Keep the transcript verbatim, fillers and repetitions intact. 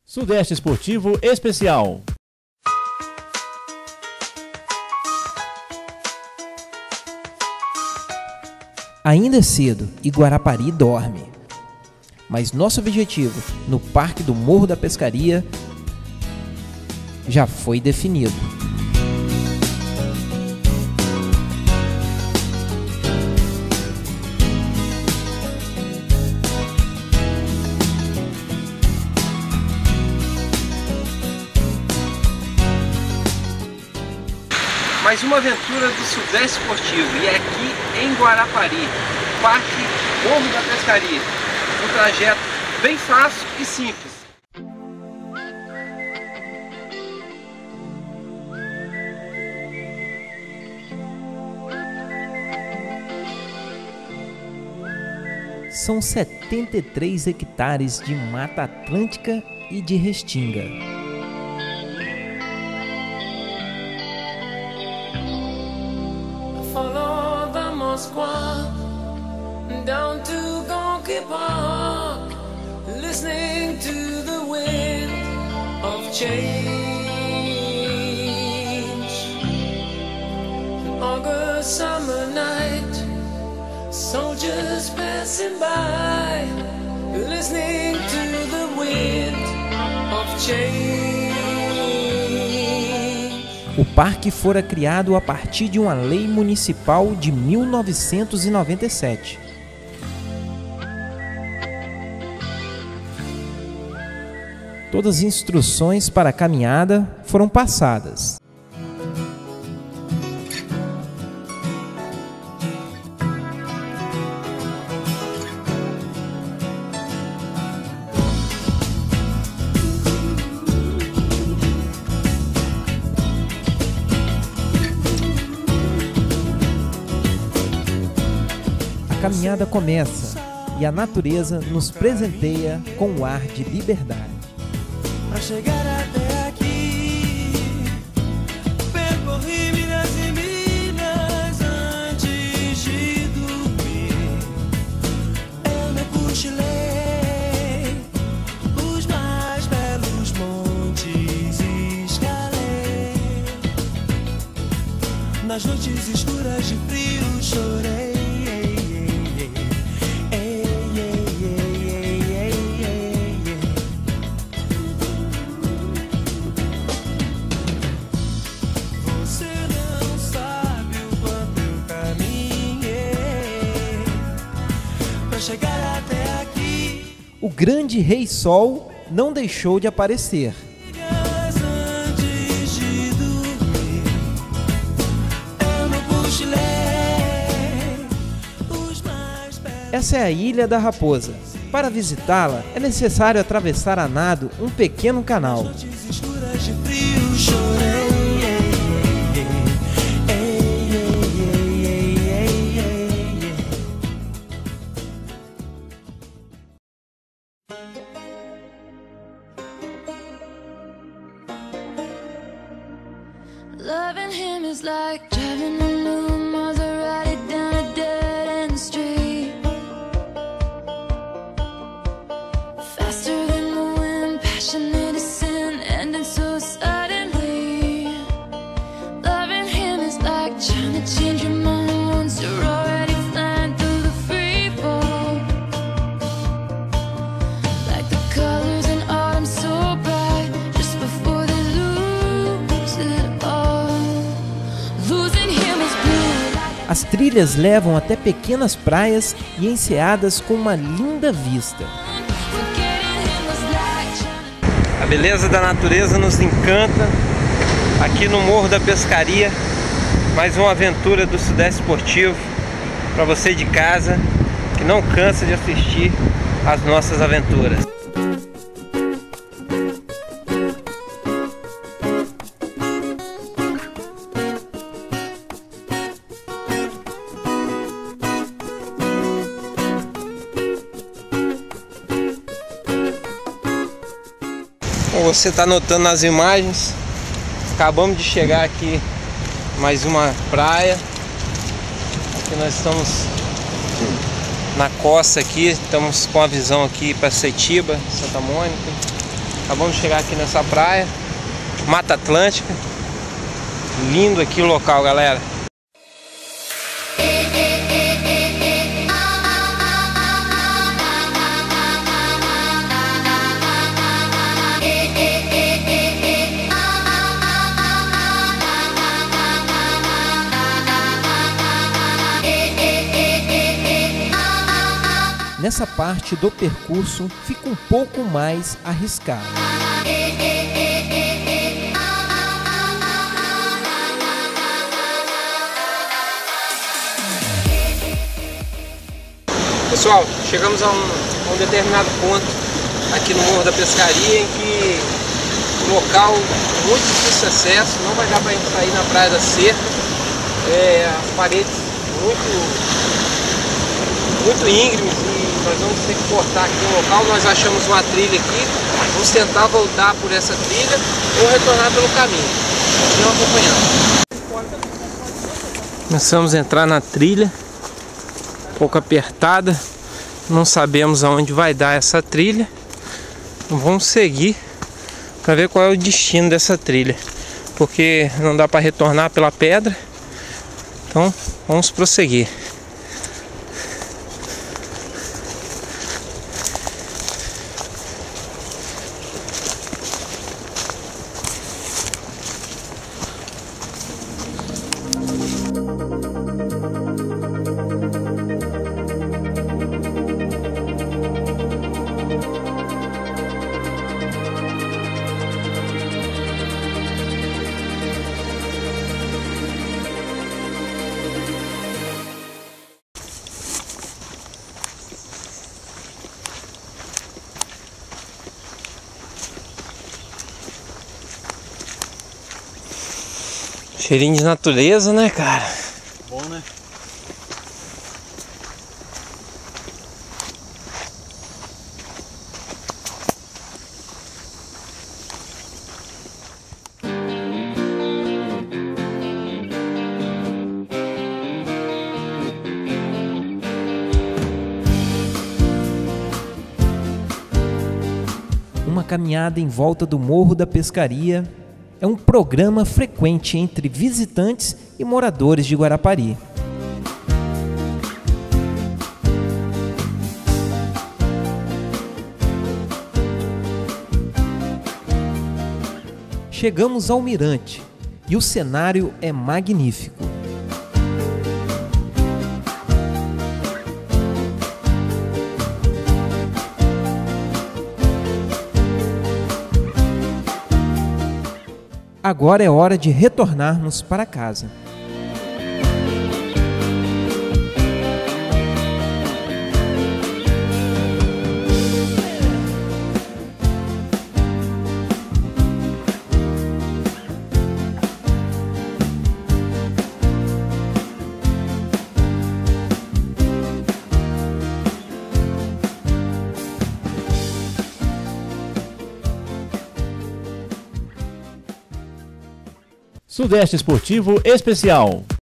Sudeste Esportivo Especial. Ainda é cedo e Guarapari dorme. Mas nosso objetivo no Parque do Morro da Pescaria já foi definido. Mais uma aventura do Sudeste Esportivo, e é aqui em Guarapari, Parque Morro da Pescaria. Um trajeto bem fácil e simples. São setenta e três hectares de Mata Atlântica e de Restinga. Follow the Moskva down to Gonky Park, listening to the wind of change. An August summer night, soldiers passing by, listening to the wind of change. O parque fora criado a partir de uma lei municipal de mil novecentos e noventa e sete. Todas as instruções para a caminhada foram passadas. A caminhada começa e a natureza nos presenteia com um ar de liberdade. Pra chegar até aqui, percorri milhas e milhas antes de dormir. Eu me cochilei, os mais belos montes escalei. Nas noites escuras de frio chorei. Chegar até aqui, o grande Rei Sol não deixou de aparecer. antes de dormir, eu não cochilei, os mais belos. Essa é a Ilha da Raposa. Para visitá-la, é necessário atravessar a nado um pequeno canal. Noites escuras de frio chorei. Loving him is like driving a new Maserati down a dead-end street. Faster than the wind, passionate as sin, ending so suddenly. Loving him is like trying to change your mind once you're already flying through the free fall. Like the colors in autumn so bright, just before they lose it all. As trilhas levam até pequenas praias e enseadas com uma linda vista. A beleza da natureza nos encanta aqui no Morro da Pescaria. Mais uma aventura do Sudeste Esportivo para você de casa que não cansa de assistir às nossas aventuras. Como você está notando nas imagens, acabamos de chegar aqui mais uma praia. Aqui nós estamos na costa aqui, estamos com a visão aqui para Setiba, Santa Mônica. Acabamos de chegar aqui nessa praia, Mata Atlântica. Lindo aqui o local, galera. Nessa parte do percurso fica um pouco mais arriscado. Pessoal, chegamos a um, a um determinado ponto aqui no Morro da Pescaria em que o local é muito difícil de acesso, não vai dar para a gente sair na Praia da Cerca, é, as paredes muito, muito íngremes e nós vamos ter que cortar aqui o local. Nós achamos uma trilha aqui, vamos tentar voltar por essa trilha ou retornar pelo caminho. Continuem acompanhando. Começamos a entrar na trilha, um pouco apertada, não sabemos aonde vai dar essa trilha. Vamos seguir para ver qual é o destino dessa trilha, porque não dá para retornar pela pedra, então vamos prosseguir. Cheirinho de natureza, né, cara? Bom, né? Uma caminhada em volta do Morro da Pescaria é um programa frequente entre visitantes e moradores de Guarapari. Chegamos ao mirante e o cenário é magnífico. Agora é hora de retornarmos para casa. Sudeste Esportivo Especial.